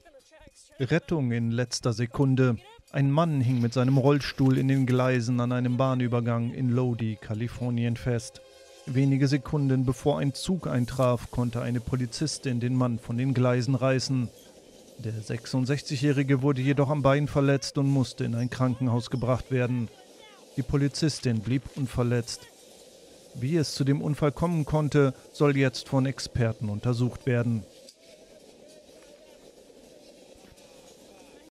Rettung in letzter Sekunde. Ein Mann hing mit seinem Rollstuhl in den Gleisen an einem Bahnübergang in Lodi, Kalifornien fest. Wenige Sekunden bevor ein Zug eintraf, konnte eine Polizistin den Mann von den Gleisen reißen. Der 66-Jährige wurde jedoch am Bein verletzt und musste in ein Krankenhaus gebracht werden. Die Polizistin blieb unverletzt. Wie es zu dem Unfall kommen konnte, soll jetzt von Experten untersucht werden.